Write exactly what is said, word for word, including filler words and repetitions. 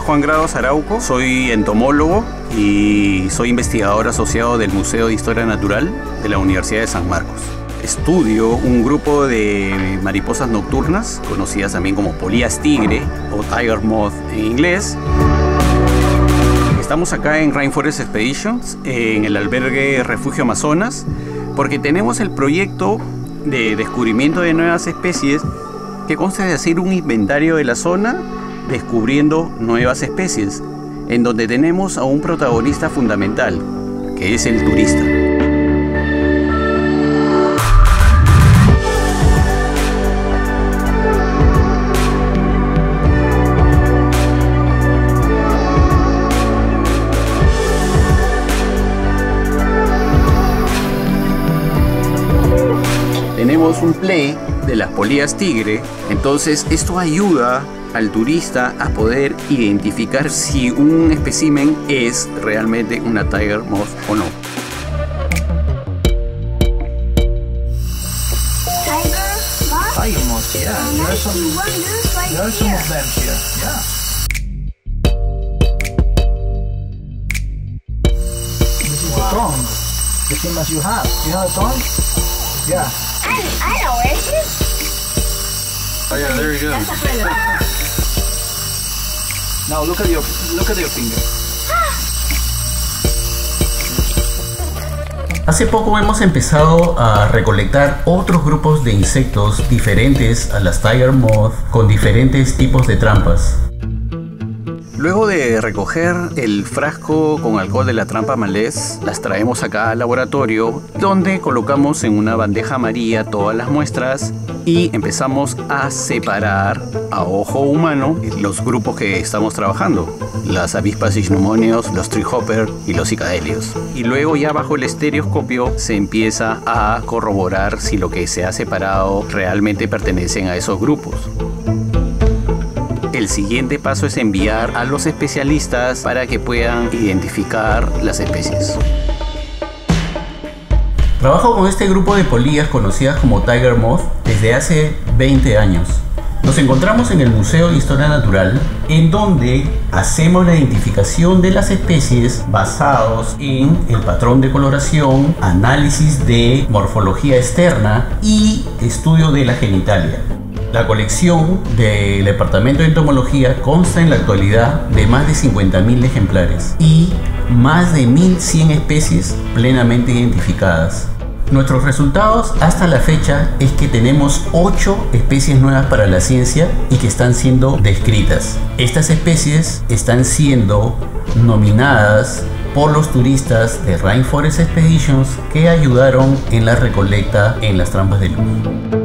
Juan Grados Arauco, soy entomólogo y soy investigador asociado del Museo de Historia Natural de la Universidad de San Marcos. Estudio un grupo de mariposas nocturnas, conocidas también como polillas tigre o tiger moth en inglés. Estamos acá en Rainforest Expeditions, en el albergue Refugio Amazonas, porque tenemos el proyecto de descubrimiento de nuevas especies que consta de hacer un inventario de la zona descubriendo nuevas especies, en donde tenemos a un protagonista fundamental, que es el turista. Tenemos un play de las polillas tigre, entonces esto ayuda al turista a poder identificar si un espécimen es realmente una tiger moth o no. Tiger moth? Tiger moth, yeah. There are some, Right there are some here. of them here, yeah. This is Wow. the tongue, the same as you have. You have a tongue? Yeah. I, I know where it is. Oh yeah, there you go. That's a friend of mine. Now look at your look at your finger. Hace poco hemos empezado a recolectar otros grupos de insectos diferentes a las tiger moth con diferentes tipos de trampas. Luego de recoger el frasco con alcohol de la trampa malez, las traemos acá al laboratorio, donde colocamos en una bandeja amarilla todas las muestras y empezamos a separar a ojo humano los grupos que estamos trabajando: las avispas ichneumonios, los treehopper y los cicadelios. Y luego ya bajo el estereoscopio se empieza a corroborar si lo que se ha separado realmente pertenecen a esos grupos. El siguiente paso es enviar a los especialistas para que puedan identificar las especies. Trabajo con este grupo de polillas conocidas como tiger moth desde hace veinte años. Nos encontramos en el Museo de Historia Natural, en donde hacemos la identificación de las especies basados en el patrón de coloración, análisis de morfología externa y estudio de la genitalia. La colección del Departamento de Entomología consta en la actualidad de más de cincuenta mil ejemplares y más de mil cien especies plenamente identificadas. Nuestros resultados hasta la fecha es que tenemos ocho especies nuevas para la ciencia y que están siendo descritas. Estas especies están siendo nominadas por los turistas de Rainforest Expeditions que ayudaron en la recolecta en las trampas de luz.